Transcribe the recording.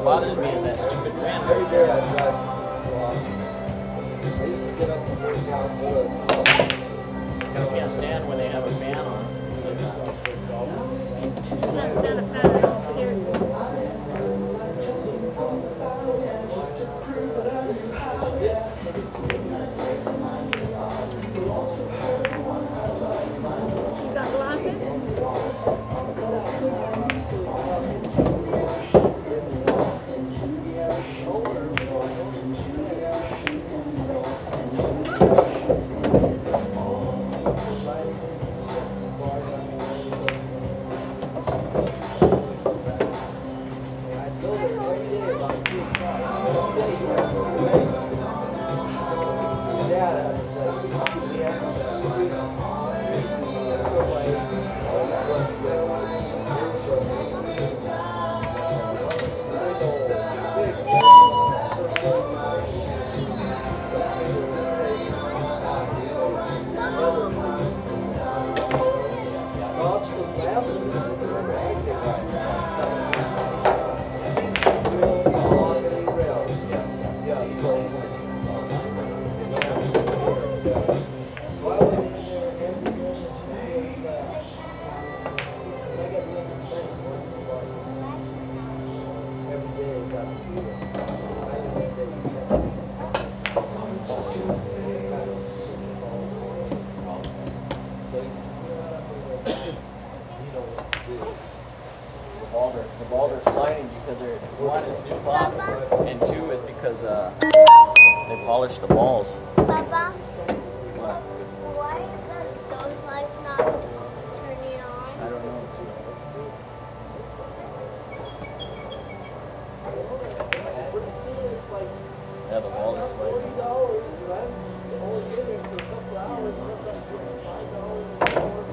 that bothers me is that stupid wind. Every day I drive. I used to get up and work out good. I can't stand when they have a fan on. Can't stand a fan at all, period. You got glasses? The balls are sliding because they're, one is new pop, and two is because they polished the balls. Papa, What? why are those lights not turning on? I don't know. Yeah, the balls are sliding.